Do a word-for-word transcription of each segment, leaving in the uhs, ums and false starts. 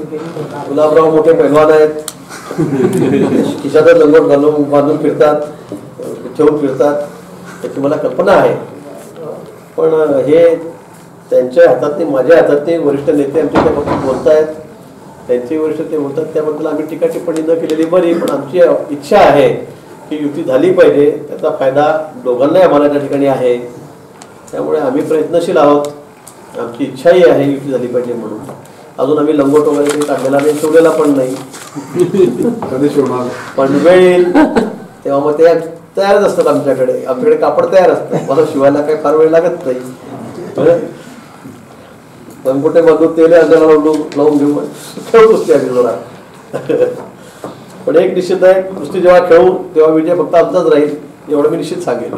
गुलाबराव मोठे पैलवान आहेत, खिशात लंगोट घालून बांधून फिरतात, ठेवून फिरतात, त्याची मला कल्पना आहे. पण हे त्यांच्या हातात नाही, माझ्या हातात नाही. वरिष्ठ नेते आमचे त्या बाबतीत बोलतायत, त्यांचे वरिष्ठ ते बोलतात, त्याबद्दल आम्ही टीका टिप्पणी न केलेली बरी. पण आमची इच्छा आहे की युती झाली पाहिजे, त्याचा फायदा दोघांनाही आम्हाला त्या ठिकाणी आहे. त्यामुळे आम्ही प्रयत्नशील आहोत, आमची इच्छाही आहे युती झाली पाहिजे म्हणून. अजून आम्ही लंगोट वगैरे काही काढलेला नाही, शिवलेला पण नाही. कधी शिवणार पण वेळ येईल तेव्हा मग ते तयारच असतात आमच्याकडे. आमच्याकडे कापड तयार असतं, मला शिवायला काही फार वेळ लागत नाही. लंगोटे बांधून तेल अंगाला लावून घेऊ, खेळून बसते आम्ही जरा. पण एक निश्चित आहे, नुसती जेव्हा खेळू तेव्हा विजय फक्त आमचाच राहील, एवढं मी निश्चित सांगेल.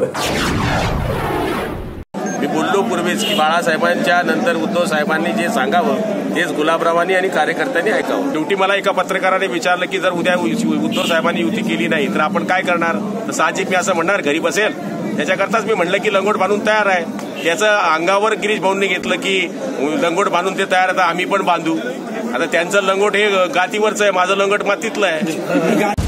मी बोललो पूर्वीच की बाळासाहेबांच्या नंतर उद्धव साहेबांनी जे सांगावं तेच गुलाबरावांनी आणि कार्यकर्त्यांनी ऐकावं. शेवटी मला एका पत्रकाराने विचारलं की जर उद्या उद्धव साहेबांनी युती केली नाही तर आपण काय करणार. तर साहजिक मी असं म्हणणार घरी बसेल. त्याच्याकरताच मी म्हणलं की लंगोट बांधून तयार आहे. त्याचं अंगावर गिरीश भाऊंनी घेतलं की लंगोट बांधून ते तयार आहे, आम्ही पण बांधू. आता त्यांचं लंगोट हे गातीवरचं आहे, माझं लंगोट मातीतलं आहे.